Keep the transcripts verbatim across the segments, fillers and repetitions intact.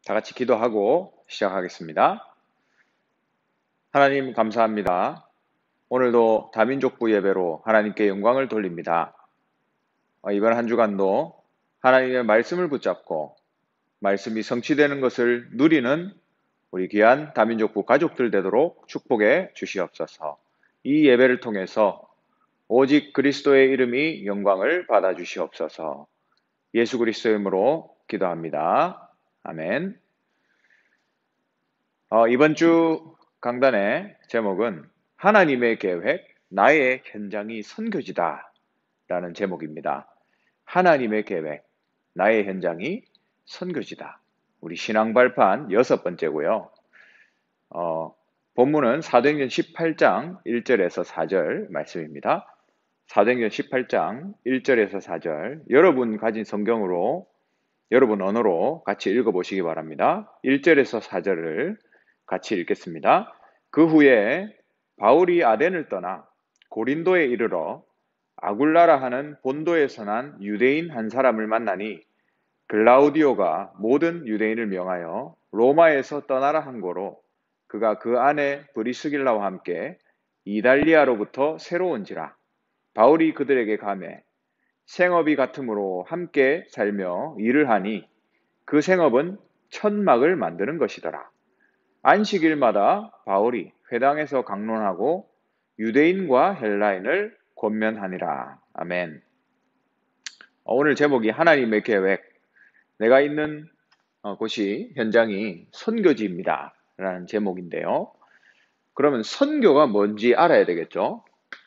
다 같이 기도하고 시작하겠습니다. 하나님 감사합니다. 오늘도 다민족부 예배로 하나님께 영광을 돌립니다. 이번 한 주간도 하나님의 말씀을 붙잡고 말씀이 성취되는 것을 누리는 우리 귀한 다민족부 가족들 되도록 축복해 주시옵소서. 이 예배를 통해서 오직 그리스도의 이름이 영광을 받아 주시옵소서. 예수 그리스도의 이름으로 기도합니다. 아멘. 어, 이번 주 강단의 제목은 하나님의 계획, 나의 현장이 선교지다 라는 제목입니다. 하나님의 계획, 나의 현장이 선교지다. 우리 신앙발판 여섯 번째고요. 어, 본문은 사도행전 십팔 장 일 절에서 사 절 말씀입니다. 사도행전 십팔 장 일 절에서 사 절, 여러분 가진 성경으로 여러분 언어로 같이 읽어보시기 바랍니다. 일 절에서 사 절을 같이 읽겠습니다. 그 후에 바울이 아덴을 떠나 고린도에 이르러 아굴라라 하는 본도에서 난 유대인 한 사람을 만나니 글라우디오가 모든 유대인을 명하여 로마에서 떠나라 한 거로 그가 그 안에 브리스길라와 함께 이달리아로부터 새로 온지라. 바울이 그들에게 가매 생업이 같으므로 함께 살며 일을 하니 그 생업은 천막을 만드는 것이더라. 안식일마다 바울이 회당에서 강론하고 유대인과 헬라인을 권면하니라. 아멘. 오늘 제목이 하나님의 계획, 내가 있는 곳이 현장이 선교지입니다 라는 제목인데요. 그러면 선교가 뭔지 알아야 되겠죠?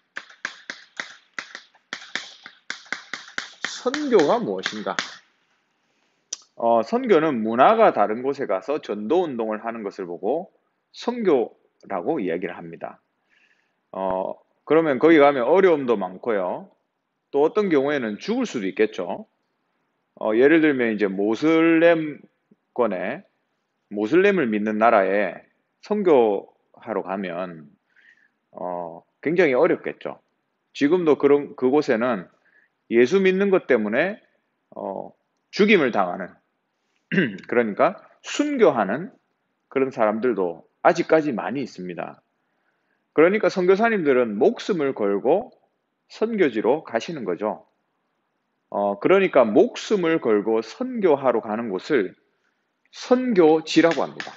선교가 무엇인가? 어, 선교는 문화가 다른 곳에 가서 전도운동을 하는 것을 보고 선교라고 이야기를 합니다. 어, 그러면 거기 가면 어려움도 많고요. 또 어떤 경우에는 죽을 수도 있겠죠. 어, 예를 들면 이제 모슬렘권에 모슬렘을 믿는 나라에 선교하러 가면 어, 굉장히 어렵겠죠. 지금도 그런 그곳에는 예수 믿는 것 때문에 어, 죽임을 당하는 그러니까 순교하는 그런 사람들도 아직까지 많이 있습니다. 그러니까 선교사님들은 목숨을 걸고 선교지로 가시는 거죠. 어, 그러니까 목숨을 걸고 선교하러 가는 곳을 선교지라고 합니다.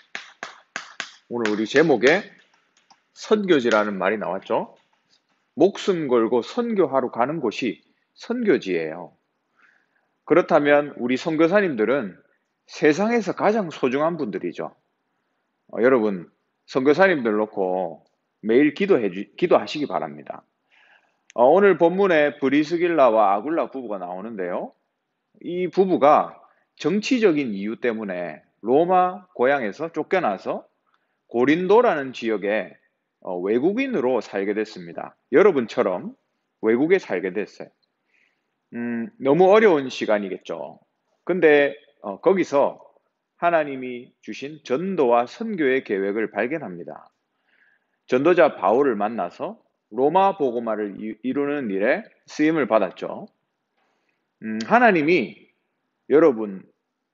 오늘 우리 제목에 선교지라는 말이 나왔죠. 목숨 걸고 선교하러 가는 곳이 선교지예요. 그렇다면 우리 선교사님들은 세상에서 가장 소중한 분들이죠. 어, 여러분 선교사님들 놓고 매일 기도해 주, 기도하시기 바랍니다. 어, 오늘 본문에 브리스길라와 아굴라 부부가 나오는데요. 이 부부가 정치적인 이유 때문에 로마 고향에서 쫓겨나서 고린도라는 지역에 어, 외국인으로 살게 됐습니다. 여러분처럼 외국에 살게 됐어요. 음, 너무 어려운 시간이겠죠. 근데 어, 거기서 하나님이 주신 전도와 선교의 계획을 발견합니다. 전도자 바울을 만나서 로마 복음화를 이루는 일에 쓰임을 받았죠. 음, 하나님이 여러분들을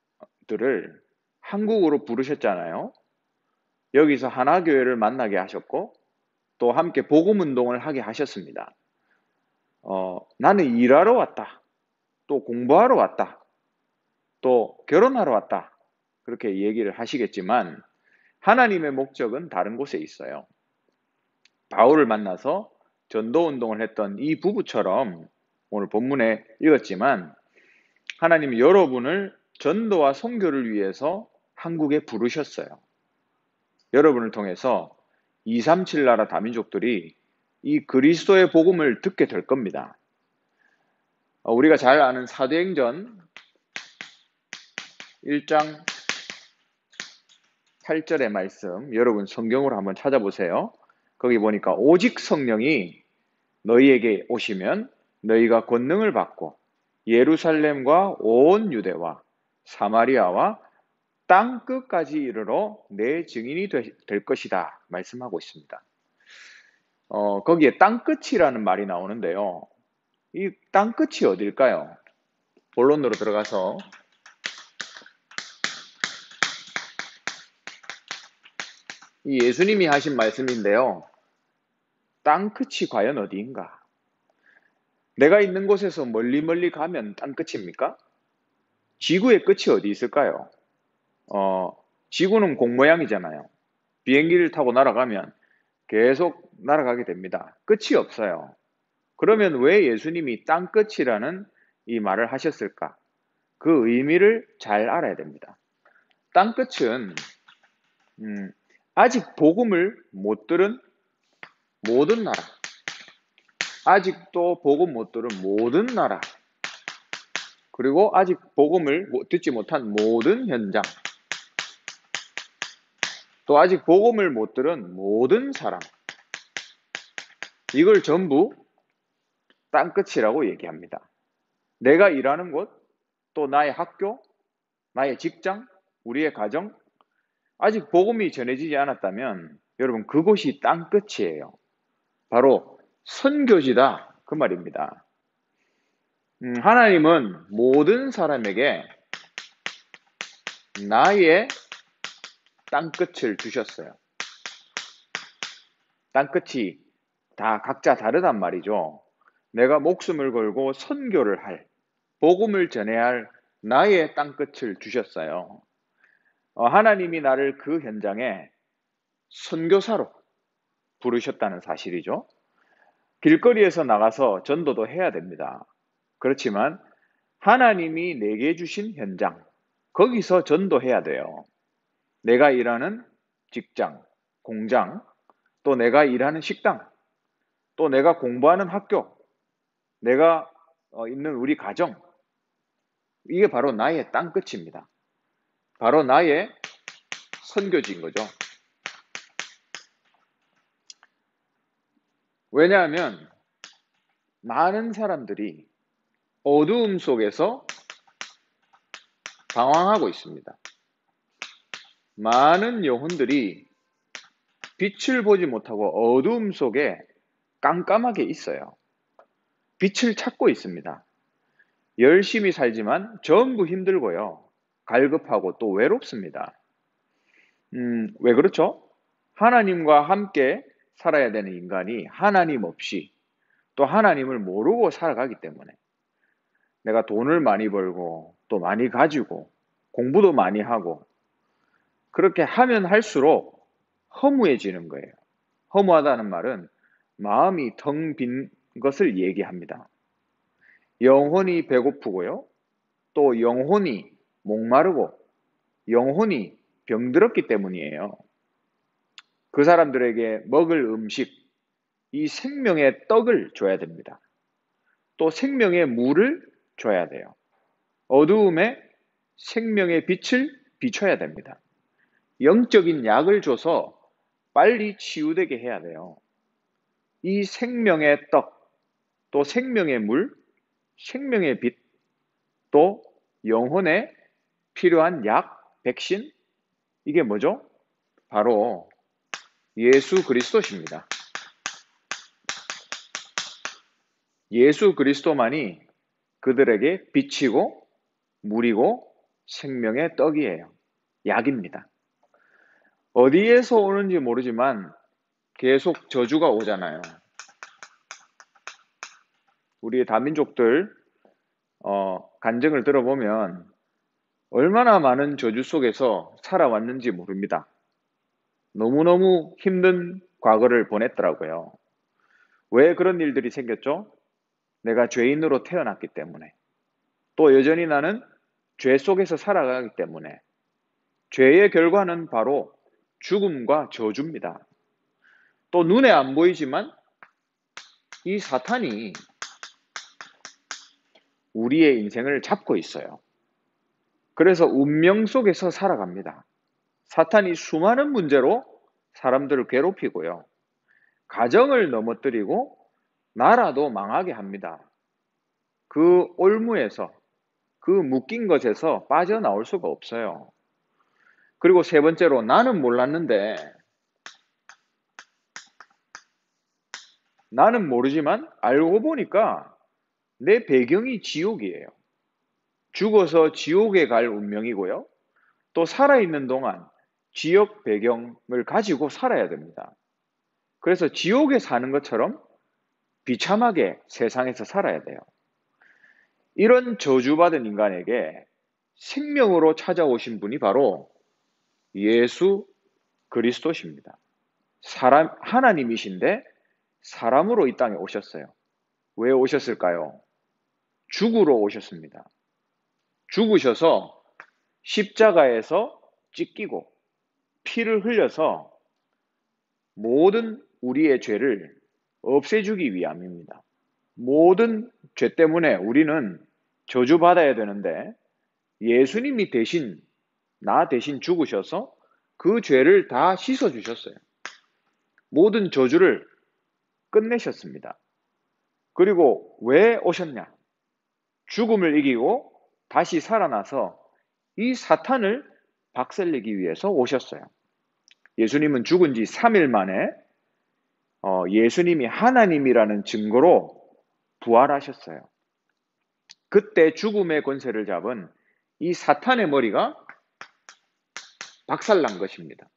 한국으로 부르셨잖아요. 여기서 하나교회를 만나게 하셨고 또 함께 복음운동을 하게 하셨습니다. 어, 나는 일하러 왔다. 또 공부하러 왔다. 또 결혼하러 왔다. 그렇게 얘기를 하시겠지만 하나님의 목적은 다른 곳에 있어요. 바울을 만나서 전도운동을 했던 이 부부처럼 오늘 본문에 읽었지만 하나님이 여러분을 전도와 선교를 위해서 한국에 부르셨어요. 여러분을 통해서 이백삼십칠 나라 다민족들이 이 그리스도의 복음을 듣게 될 겁니다. 우리가 잘 아는 사도행전 일 장 팔 절의 말씀 여러분 성경으로 한번 찾아보세요. 거기 보니까 오직 성령이 너희에게 오시면 너희가 권능을 받고 예루살렘과 온 유대와 사마리아와 땅 끝까지 이르러 내 증인이 될 것이다 말씀하고 있습니다. 어, 거기에 땅 끝이라는 말이 나오는데요. 이 땅 끝이 어딜까요? 본론으로 들어가서 이 예수님이 하신 말씀인데요. 땅끝이 과연 어디인가? 내가 있는 곳에서 멀리 멀리 가면 땅끝입니까? 지구의 끝이 어디 있을까요? 어, 지구는 공 모양이잖아요. 비행기를 타고 날아가면 계속 날아가게 됩니다. 끝이 없어요. 그러면 왜 예수님이 땅끝이라는 이 말을 하셨을까? 그 의미를 잘 알아야 됩니다. 땅끝은 음, 아직 복음을 못 들은 모든 나라, 아직도 복음 못 들은 모든 나라, 그리고 아직 복음을 듣지 못한 모든 현장, 또 아직 복음을 못 들은 모든 사람, 이걸 전부 땅끝이라고 얘기합니다. 내가 일하는 곳, 또 나의 학교, 나의 직장, 우리의 가정, 아직 복음이 전해지지 않았다면 여러분 그곳이 땅끝이에요. 바로 선교지다 그 말입니다. 음, 하나님은 모든 사람에게 나의 땅끝을 주셨어요. 땅끝이 다 각자 다르단 말이죠. 내가 목숨을 걸고 선교를 할, 복음을 전해야 할 나의 땅끝을 주셨어요. 어, 하나님이 나를 그 현장에 선교사로 부르셨다는 사실이죠. 길거리에서 나가서 전도도 해야 됩니다. 그렇지만 하나님이 내게 주신 현장, 거기서 전도해야 돼요. 내가 일하는 직장, 공장, 또 내가 일하는 식당, 또 내가 공부하는 학교, 내가 어, 있는 우리 가정, 이게 바로 나의 땅끝입니다. 바로 나의 선교지인 거죠. 왜냐하면 많은 사람들이 어두움 속에서 방황하고 있습니다. 많은 영혼들이 빛을 보지 못하고 어두움 속에 깜깜하게 있어요. 빛을 찾고 있습니다. 열심히 살지만 전부 힘들고요. 갈급하고 또 외롭습니다. 음, 왜 그렇죠? 하나님과 함께 살아야 되는 인간이 하나님 없이 또 하나님을 모르고 살아가기 때문에 내가 돈을 많이 벌고 또 많이 가지고 공부도 많이 하고 그렇게 하면 할수록 허무해지는 거예요. 허무하다는 말은 마음이 텅 빈 것을 얘기합니다. 영혼이 배고프고요. 또 영혼이 목마르고 영혼이 병들었기 때문이에요. 그 사람들에게 먹을 음식, 이 생명의 떡을 줘야 됩니다. 또 생명의 물을 줘야 돼요. 어두움에 생명의 빛을 비춰야 됩니다. 영적인 약을 줘서 빨리 치유되게 해야 돼요. 이 생명의 떡, 또 생명의 물, 생명의 빛, 또 영혼에 필요한 약, 백신, 이게 뭐죠? 바로 예수 그리스도십니다. 예수 그리스도만이 그들에게 빛이고 물이고 생명의 떡이에요. 약입니다. 어디에서 오는지 모르지만 계속 저주가 오잖아요. 우리 다민족들 어, 간증을 들어보면 얼마나 많은 저주 속에서 살아왔는지 모릅니다. 너무너무 힘든 과거를 보냈더라고요. 왜 그런 일들이 생겼죠? 내가 죄인으로 태어났기 때문에. 또 여전히 나는 죄 속에서 살아가기 때문에. 죄의 결과는 바로 죽음과 저주입니다. 또 눈에 안 보이지만 이 사탄이 우리의 인생을 잡고 있어요. 그래서 운명 속에서 살아갑니다. 사탄이 수많은 문제로 사람들을 괴롭히고요. 가정을 넘어뜨리고 나라도 망하게 합니다. 그 올무에서, 그 묶인 것에서 빠져나올 수가 없어요. 그리고 세 번째로 나는 몰랐는데 나는 모르지만 알고 보니까 내 배경이 지옥이에요. 죽어서 지옥에 갈 운명이고요. 또 살아있는 동안 지역 배경을 가지고 살아야 됩니다. 그래서 지옥에 사는 것처럼 비참하게 세상에서 살아야 돼요. 이런 저주받은 인간에게 생명으로 찾아오신 분이 바로 예수 그리스도십니다. 사람, 하나님이신데 사람으로 이 땅에 오셨어요. 왜 오셨을까요? 죽으러 오셨습니다. 죽으셔서 십자가에서 찢기고 피를 흘려서 모든 우리의 죄를 없애주기 위함입니다. 모든 죄 때문에 우리는 저주받아야 되는데 예수님이 대신, 나 대신 죽으셔서 그 죄를 다 씻어주셨어요. 모든 저주를 끝내셨습니다. 그리고 왜 오셨냐? 죽음을 이기고 다시 살아나서 이 사탄을 박살내기 위해서 오셨어요. 예수님은 죽은 지 삼 일 만에 어, 예수님이 하나님이라는 증거로 부활하셨어요. 그때 죽음의 권세를 잡은 이 사탄의 머리가 박살난 것입니다.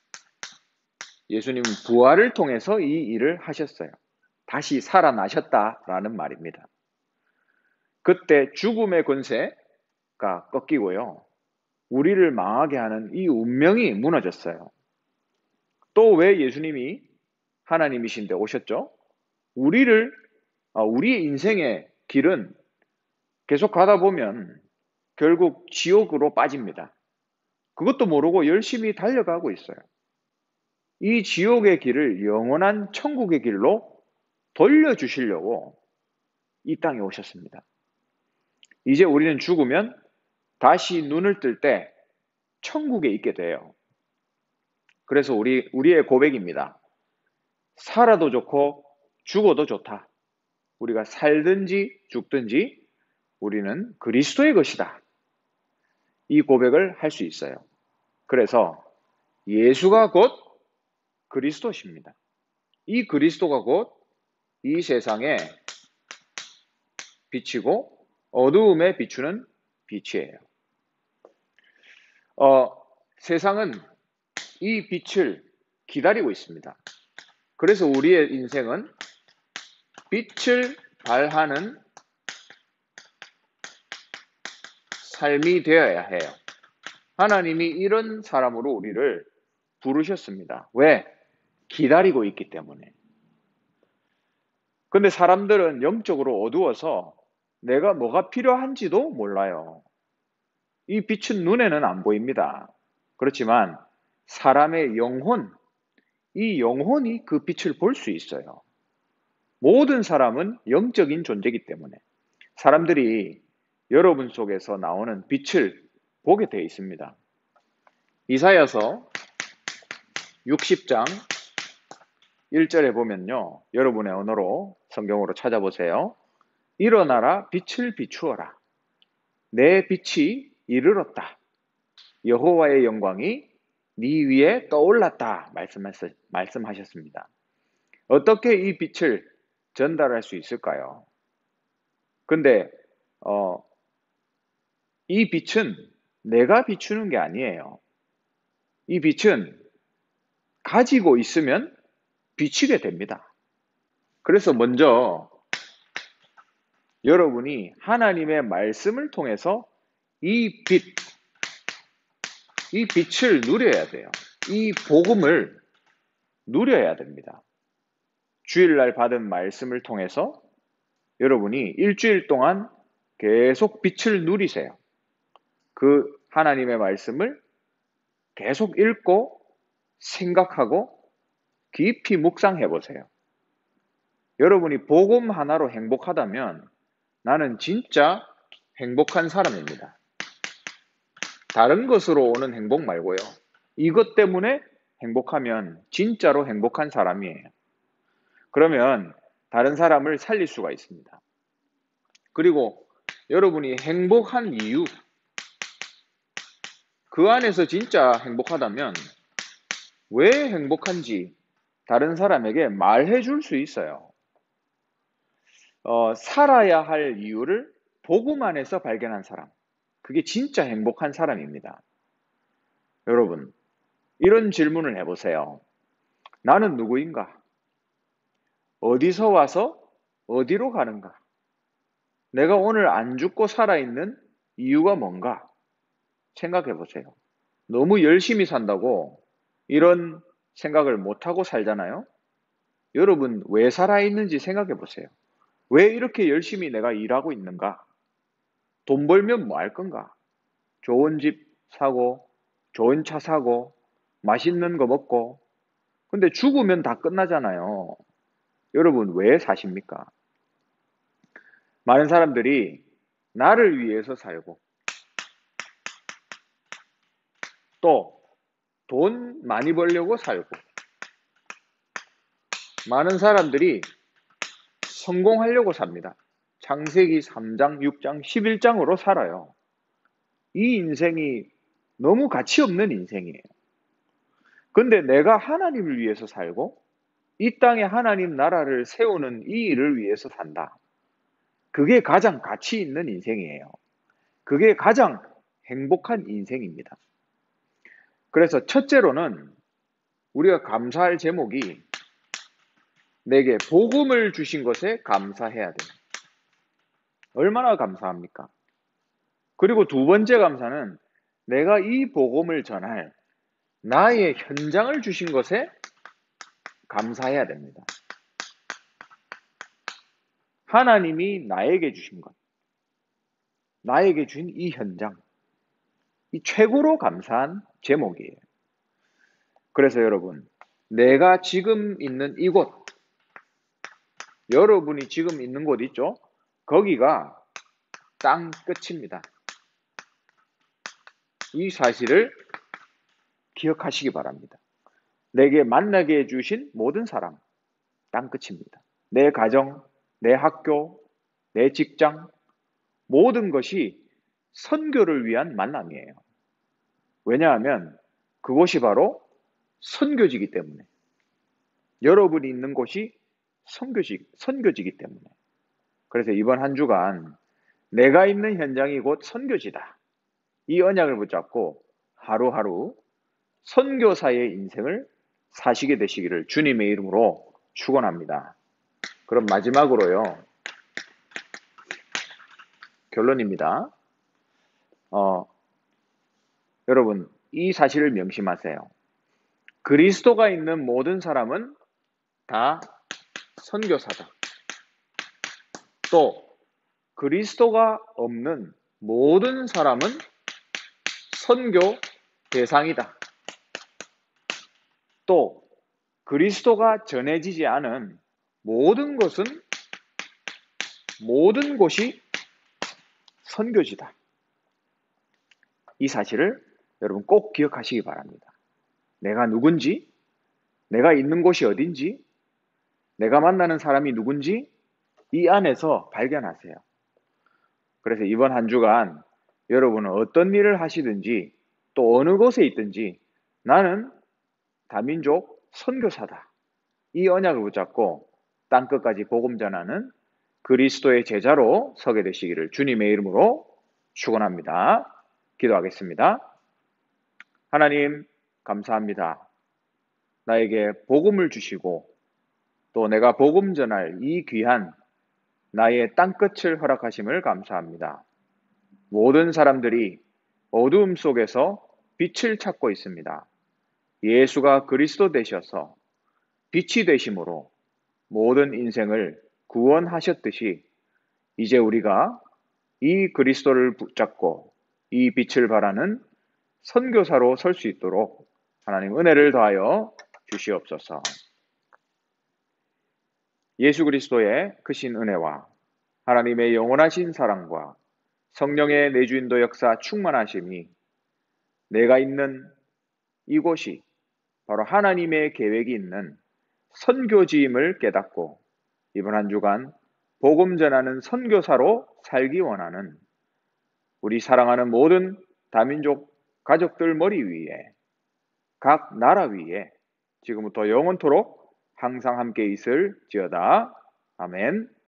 예수님은 부활을 통해서 이 일을 하셨어요. 다시 살아나셨다라는 말입니다. 그때 죽음의 권세가 꺾이고요. 우리를 망하게 하는 이 운명이 무너졌어요. 또 왜 예수님이 하나님이신데 오셨죠? 우리를, 우리의 인생의 길은 계속 가다 보면 결국 지옥으로 빠집니다. 그것도 모르고 열심히 달려가고 있어요. 이 지옥의 길을 영원한 천국의 길로 돌려주시려고 이 땅에 오셨습니다. 이제 우리는 죽으면 다시 눈을 뜰 때 천국에 있게 돼요. 그래서 우리, 우리의 고백입니다. 살아도 좋고 죽어도 좋다. 우리가 살든지 죽든지 우리는 그리스도의 것이다. 이 고백을 할 수 있어요. 그래서 예수가 곧 그리스도십니다. 이 그리스도가 곧 이 세상에 빛이고 어두움에 비추는 빛이에요. 어, 세상은 이 빛을 기다리고 있습니다. 그래서 우리의 인생은 빛을 발하는 삶이 되어야 해요. 하나님이 이런 사람으로 우리를 부르셨습니다. 왜? 기다리고 있기 때문에. 근데 사람들은 영적으로 어두워서 내가 뭐가 필요한지도 몰라요. 이 빛은 눈에는 안 보입니다. 그렇지만 사람의 영혼, 이 영혼이 그 빛을 볼 수 있어요. 모든 사람은 영적인 존재이기 때문에 사람들이 여러분 속에서 나오는 빛을 보게 되어 있습니다. 이사야서 육십 장 일 절에 보면요. 여러분의 언어로 성경으로 찾아보세요. 일어나라 빛을 비추어라. 내 빛이 이르렀다. 여호와의 영광이 네 위에 떠올랐다. 말씀하셨습니다. 어떻게 이 빛을 전달할 수 있을까요? 근데 어, 이 빛은 내가 비추는 게 아니에요. 이 빛은 가지고 있으면 비치게 됩니다. 그래서 먼저 여러분이 하나님의 말씀을 통해서 이 빛, 이 빛을 누려야 돼요. 이 복음을 누려야 됩니다. 주일날 받은 말씀을 통해서 여러분이 일주일 동안 계속 빛을 누리세요. 그 하나님의 말씀을 계속 읽고 생각하고 깊이 묵상해 보세요. 여러분이 복음 하나로 행복하다면 나는 진짜 행복한 사람입니다. 다른 것으로 오는 행복 말고요. 이것 때문에 행복하면 진짜로 행복한 사람이에요. 그러면 다른 사람을 살릴 수가 있습니다. 그리고 여러분이 행복한 이유, 그 안에서 진짜 행복하다면 왜 행복한지 다른 사람에게 말해 줄 수 있어요. 어, 살아야 할 이유를 복음 안에서 발견한 사람, 그게 진짜 행복한 사람입니다. 여러분, 이런 질문을 해보세요. 나는 누구인가? 어디서 와서 어디로 가는가? 내가 오늘 안 죽고 살아있는 이유가 뭔가? 생각해 보세요. 너무 열심히 산다고 이런 생각을 못하고 살잖아요? 여러분, 왜 살아있는지 생각해 보세요. 왜 이렇게 열심히 내가 일하고 있는가? 돈 벌면 뭐 할 건가? 좋은 집 사고, 좋은 차 사고, 맛있는 거 먹고. 근데 죽으면 다 끝나잖아요. 여러분, 왜 사십니까? 많은 사람들이 나를 위해서 살고, 또 돈 많이 벌려고 살고, 많은 사람들이 성공하려고 삽니다. 창세기 삼 장, 육 장, 십일 장으로 살아요. 이 인생이 너무 가치 없는 인생이에요. 근데 내가 하나님을 위해서 살고 이 땅에 하나님 나라를 세우는 이 일을 위해서 산다. 그게 가장 가치 있는 인생이에요. 그게 가장 행복한 인생입니다. 그래서 첫째로는 우리가 감사할 제목이 내게 복음을 주신 것에 감사해야 돼요. 얼마나 감사합니까? 그리고 두 번째 감사는 내가 이 복음을 전할 나의 현장을 주신 것에 감사해야 됩니다. 하나님이 나에게 주신 것, 나에게 준 이 현장, 이 최고로 감사한 제목이에요. 그래서 여러분, 내가 지금 있는 이곳, 여러분이 지금 있는 곳 있죠? 거기가 땅 끝입니다. 이 사실을 기억하시기 바랍니다. 내게 만나게 해주신 모든 사람, 땅 끝입니다. 내 가정, 내 학교, 내 직장, 모든 것이 선교를 위한 만남이에요. 왜냐하면 그곳이 바로 선교지기 때문에. 여러분이 있는 곳이 선교지, 선교지기 때문에. 그래서 이번 한 주간 내가 있는 현장이 곧 선교지다. 이 언약을 붙잡고 하루하루 선교사의 인생을 사시게 되시기를 주님의 이름으로 축원합니다. 그럼 마지막으로요. 결론입니다. 어, 여러분, 이 사실을 명심하세요. 그리스도가 있는 모든 사람은 다 선교사다. 또 그리스도가 없는 모든 사람은 선교 대상이다. 또 그리스도가 전해지지 않은 모든 것은 모든 곳이 선교지다. 이 사실을 여러분 꼭 기억하시기 바랍니다. 내가 누군지, 내가 있는 곳이 어딘지, 내가 만나는 사람이 누군지 이 안에서 발견하세요. 그래서 이번 한 주간 여러분은 어떤 일을 하시든지 또 어느 곳에 있든지 나는 다민족 선교사다. 이 언약을 붙잡고 땅끝까지 복음 전하는 그리스도의 제자로 서게 되시기를 주님의 이름으로 축원합니다. 기도하겠습니다. 하나님 감사합니다. 나에게 복음을 주시고 또 내가 복음 전할 이 귀한 나의 땅끝을 허락하심을 감사합니다. 모든 사람들이 어두움 속에서 빛을 찾고 있습니다. 예수가 그리스도 되셔서 빛이 되심으로 모든 인생을 구원하셨듯이 이제 우리가 이 그리스도를 붙잡고 이 빛을 발하는 선교사로 설 수 있도록 하나님 은혜를 더하여 주시옵소서. 예수 그리스도의 크신 은혜와 하나님의 영원하신 사랑과 성령의 내주인도 역사 충만하심이 내가 있는 이곳이 바로 하나님의 계획이 있는 선교지임을 깨닫고 이번 한 주간 복음 전하는 선교사로 살기 원하는 우리 사랑하는 모든 다민족 가족들 머리 위에 각 나라 위에 지금부터 영원토록 항상 함께 있을지어다. 아멘.